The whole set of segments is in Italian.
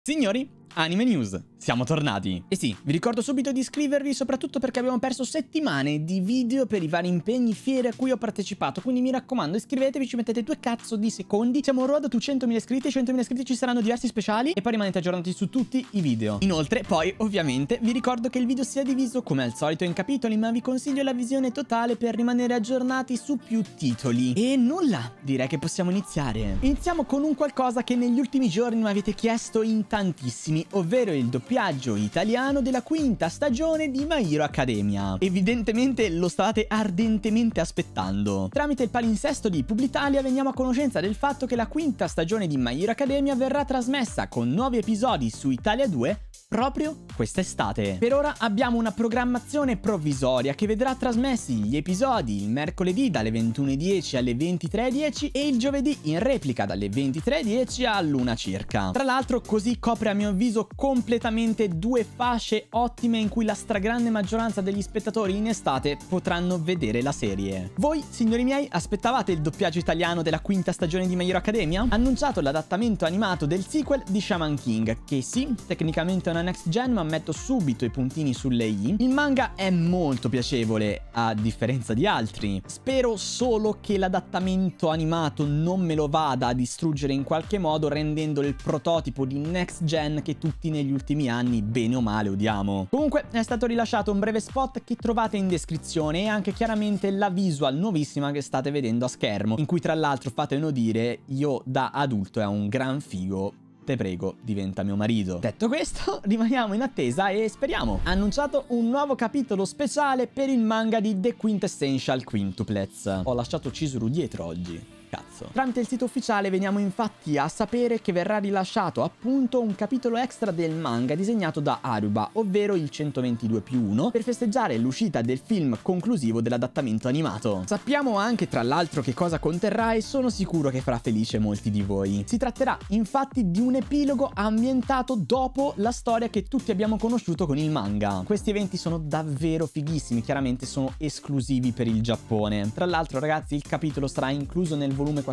Signori, Anime News, siamo tornati. E sì, vi ricordo subito di iscrivervi, soprattutto perché abbiamo perso settimane di video per i vari impegni, fiere a cui ho partecipato, quindi mi raccomando iscrivetevi, ci mettete 2 cazzo di secondi, siamo on road to 100.000 iscritti, 100.000 iscritti ci saranno diversi speciali e poi rimanete aggiornati su tutti i video. Inoltre, poi, ovviamente, vi ricordo che il video sia diviso come al solito in capitoli, ma vi consiglio la visione totale per rimanere aggiornati su più titoli. E nulla, direi che possiamo iniziare. Iniziamo con un qualcosa che negli ultimi giorni mi avete chiesto in tantissimi, ovvero il doppiaggio italiano della 5ª stagione di My Hero Academia. Evidentemente lo stavate ardentemente aspettando. Tramite il palinsesto di Publitalia veniamo a conoscenza del fatto che la 5ª stagione di My Hero Academia verrà trasmessa con nuovi episodi su Italia 2 proprio quest'estate. Per ora abbiamo una programmazione provvisoria che vedrà trasmessi gli episodi il mercoledì dalle 21:10 alle 23:10 e il giovedì in replica dalle 23:10 all'1 circa. Tra l'altro così copre a mio avviso completamente 2 fasce ottime in cui la stragrande maggioranza degli spettatori in estate potranno vedere la serie. Voi, signori miei, aspettavate il doppiaggio italiano della 5ª stagione di My Hero Academia? Annunciato l'adattamento animato del sequel di Shaman King, che sì, tecnicamente è una next gen, ma metto subito i puntini sulle i. Il manga è molto piacevole, a differenza di altri. Spero solo che l'adattamento animato non me lo vada a distruggere in qualche modo, rendendo il prototipo di next gen che tutti negli ultimi anni, bene o male, odiamo. Comunque è stato rilasciato un breve spot che trovate in descrizione e anche chiaramente la visual nuovissima che state vedendo a schermo, in cui tra l'altro fatelo dire, io da adulto è un gran figo. Te prego, diventa mio marito. Detto questo, rimaniamo in attesa e speriamo. Ha annunciato un nuovo capitolo speciale per il manga di The Quintessential Quintuplets. Ho lasciato Chizuru dietro oggi. Cazzo. Tramite il sito ufficiale veniamo infatti a sapere che verrà rilasciato appunto un capitolo extra del manga disegnato da Aruba, ovvero il 122+1, per festeggiare l'uscita del film conclusivo dell'adattamento animato. Sappiamo anche tra l'altro che cosa conterrà e sono sicuro che farà felice molti di voi. Si tratterà infatti di un epilogo ambientato dopo la storia che tutti abbiamo conosciuto con il manga. Questi eventi sono davvero fighissimi, chiaramente sono esclusivi per il Giappone. Tra l'altro ragazzi, il capitolo sarà incluso nel volume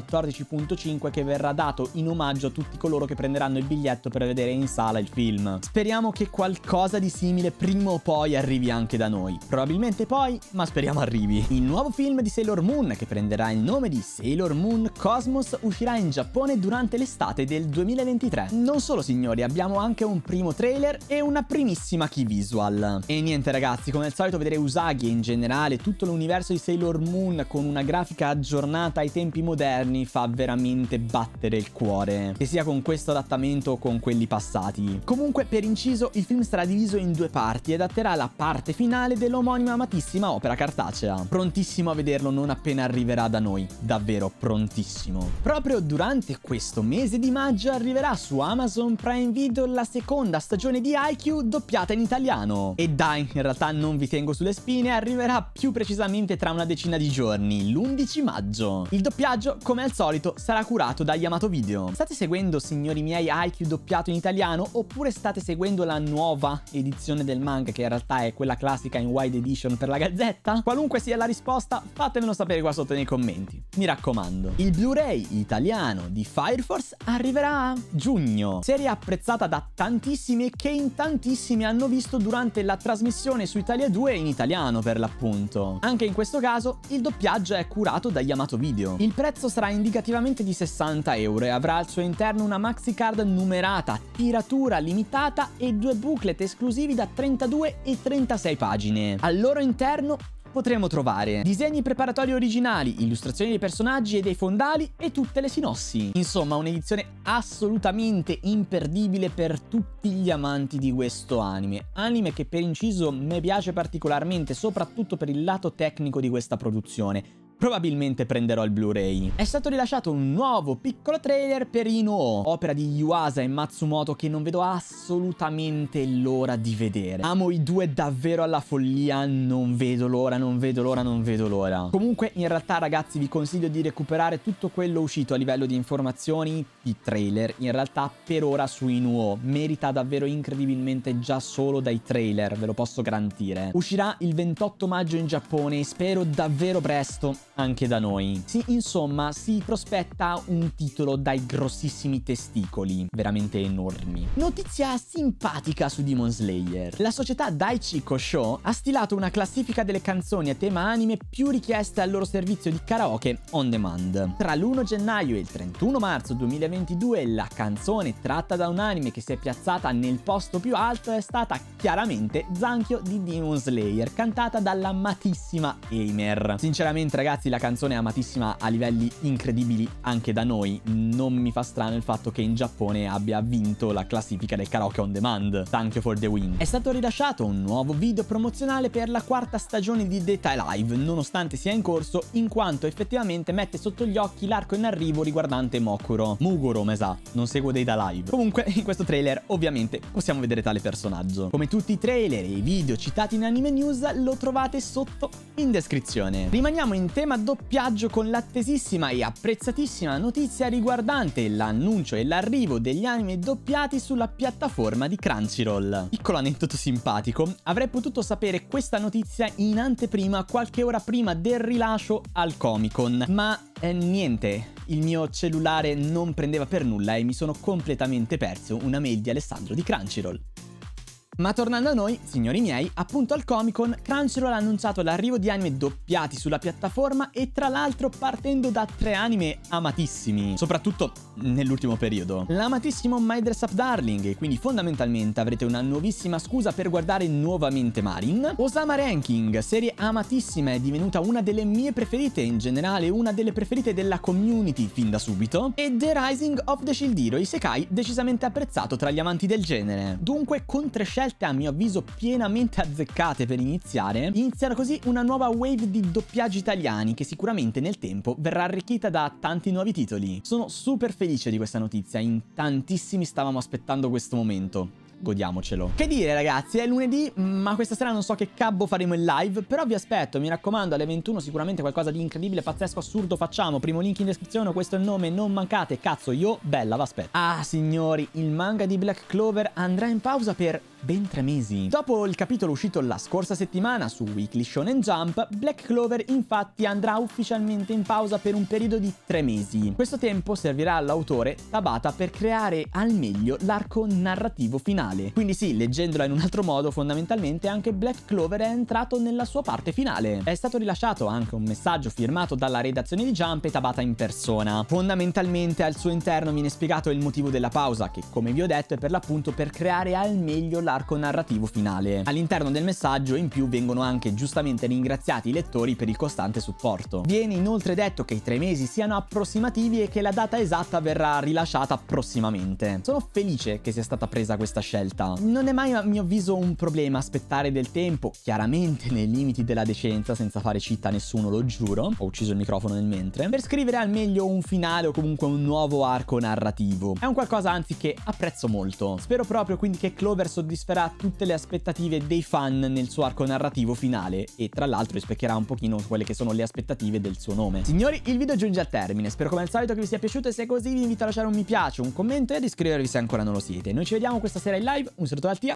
14.5 che verrà dato in omaggio a tutti coloro che prenderanno il biglietto per vedere in sala il film. Speriamo che qualcosa di simile prima o poi arrivi anche da noi. Probabilmente poi, ma speriamo arrivi. Il nuovo film di Sailor Moon, che prenderà il nome di Sailor Moon Cosmos, uscirà in Giappone durante l'estate del 2023. Non solo signori, abbiamo anche un primo trailer e una primissima key visual. E niente ragazzi, come al solito vedere Usagi e in generale tutto l'universo di Sailor Moon con una grafica aggiornata ai tempi moderni fa veramente battere il cuore, che sia con questo adattamento o con quelli passati. Comunque, per inciso, il film sarà diviso in 2 parti e adatterà la parte finale dell'omonima amatissima opera cartacea. Prontissimo a vederlo non appena arriverà da noi, davvero prontissimo. Proprio durante questo mese di maggio arriverà su Amazon Prime Video la 2ª stagione di Haikyuu doppiata in italiano. E dai, in realtà non vi tengo sulle spine, arriverà più precisamente tra una decina di giorni, l'11 maggio. Il doppiaggio, come al solito, sarà curato da Yamato Video. State seguendo, signori miei, Haikyuu doppiato in italiano oppure state seguendo la nuova edizione del manga, che in realtà è quella classica in wide edition per la Gazzetta? Qualunque sia la risposta, fatemelo sapere qua sotto nei commenti. Mi raccomando. Il Blu-ray italiano di Fire Force arriverà a giugno. Serie apprezzata da tantissimi e che in tantissimi hanno visto durante la trasmissione su Italia 2 in italiano per l'appunto. Anche in questo caso il doppiaggio è curato da Yamato Video. Il prezzo sarà indicativamente di 60 euro e avrà al suo interno una maxi card numerata, tiratura limitata e 2 booklet esclusivi da 32 e 36 pagine. Al loro interno potremo trovare disegni preparatori originali, illustrazioni dei personaggi e dei fondali e tutte le sinossi. Insomma, un'edizione assolutamente imperdibile per tutti gli amanti di questo anime. Anime che per inciso mi piace particolarmente, soprattutto per il lato tecnico di questa produzione. Probabilmente prenderò il Blu-ray. È stato rilasciato un nuovo piccolo trailer per Ino-Oh, opera di Yuasa e Matsumoto che non vedo assolutamente l'ora di vedere. Amo i due davvero alla follia, non vedo l'ora, non vedo l'ora, non vedo l'ora. Comunque, in realtà ragazzi, vi consiglio di recuperare tutto quello uscito a livello di informazioni, di trailer, in realtà per ora su Ino-Oh. Merita davvero incredibilmente già solo dai trailer, ve lo posso garantire. Uscirà il 28 maggio in Giappone e spero davvero presto anche da noi. Sì, insomma, si prospetta un titolo dai grossissimi testicoli, veramente enormi. Notizia simpatica su Demon Slayer. La società Daichi Kosho ha stilato una classifica delle canzoni a tema anime più richieste al loro servizio di karaoke on demand. Tra l'1 gennaio e il 31 marzo 2022 la canzone tratta da un anime che si è piazzata nel posto più alto è stata chiaramente Zankyo di Demon Slayer, cantata dalla amatissima Aimer. Sinceramente ragazzi, la canzone è amatissima a livelli incredibili anche da noi. Non mi fa strano il fatto che in Giappone abbia vinto la classifica del karaoke on demand. Thank you for the win. È stato rilasciato un nuovo video promozionale per la quarta stagione di Date Live, nonostante sia in corso, in quanto effettivamente mette sotto gli occhi l'arco in arrivo riguardante Muguro, mesa. Non seguo Date Live. Comunque in questo trailer ovviamente possiamo vedere tale personaggio. Come tutti i trailer e i video citati in Anime News lo trovate sotto in descrizione. Rimaniamo in tema doppiaggio con l'attesissima e apprezzatissima notizia riguardante l'annuncio e l'arrivo degli anime doppiati sulla piattaforma di Crunchyroll. Piccolo aneddoto simpatico, avrei potuto sapere questa notizia in anteprima qualche ora prima del rilascio al Comic-Con, ma niente, il mio cellulare non prendeva per nulla e mi sono completamente perso una mail di Alessandro di Crunchyroll. Ma tornando a noi, signori miei, appunto al Comic-Con, Crunchyroll ha annunciato l'arrivo di anime doppiati sulla piattaforma e tra l'altro partendo da 3 anime amatissimi, soprattutto nell'ultimo periodo. L'amatissimo My Dress Up Darling, e quindi fondamentalmente avrete una nuovissima scusa per guardare nuovamente Marin. Osama Ranking, serie amatissima, è divenuta una delle mie preferite, in generale una delle preferite della community fin da subito. E The Rising of the Shield Hero, isekai decisamente apprezzato tra gli amanti del genere. Dunque, con 3 scelte a mio avviso pienamente azzeccate per iniziare, inizierà così una nuova wave di doppiaggi italiani che sicuramente nel tempo verrà arricchita da tanti nuovi titoli. Sono super felice di questa notizia, in tantissimi stavamo aspettando questo momento. Godiamocelo. Che dire ragazzi, è lunedì, ma questa sera non so che cabbo faremo in live, però vi aspetto, mi raccomando, alle 21 sicuramente qualcosa di incredibile, pazzesco, assurdo facciamo. Primo link in descrizione, questo è il nome, non mancate, cazzo, io bella, vi aspetto. Ah signori, il manga di Black Clover andrà in pausa per ben 3 mesi. Dopo il capitolo uscito la scorsa settimana su Weekly Shonen Jump, Black Clover infatti andrà ufficialmente in pausa per un periodo di 3 mesi. Questo tempo servirà all'autore Tabata per creare al meglio l'arco narrativo finale. Quindi sì, leggendola in un altro modo, fondamentalmente anche Black Clover è entrato nella sua parte finale. È stato rilasciato anche un messaggio firmato dalla redazione di Jump e Tabata in persona. Fondamentalmente al suo interno viene spiegato il motivo della pausa, che come vi ho detto è per l'appunto per creare al meglio l'arco narrativo finale. All'interno del messaggio in più vengono anche giustamente ringraziati i lettori per il costante supporto. Viene inoltre detto che i 3 mesi siano approssimativi e che la data esatta verrà rilasciata prossimamente. Sono felice che sia stata presa questa scelta. Non è mai a mio avviso un problema aspettare del tempo, chiaramente nei limiti della decenza, senza fare città a nessuno, lo giuro. Ho ucciso il microfono nel mentre. Per scrivere al meglio un finale o comunque un nuovo arco narrativo. È un qualcosa anzi che apprezzo molto. Spero proprio quindi che Clover soddisferà tutte le aspettative dei fan nel suo arco narrativo finale e tra l'altro rispecchierà un pochino quelle che sono le aspettative del suo nome. Signori, il video giunge al termine, spero come al solito che vi sia piaciuto e se è così vi invito a lasciare un mi piace, un commento e ad iscrivervi se ancora non lo siete. Noi ci vediamo questa sera in live, un saluto dal Tia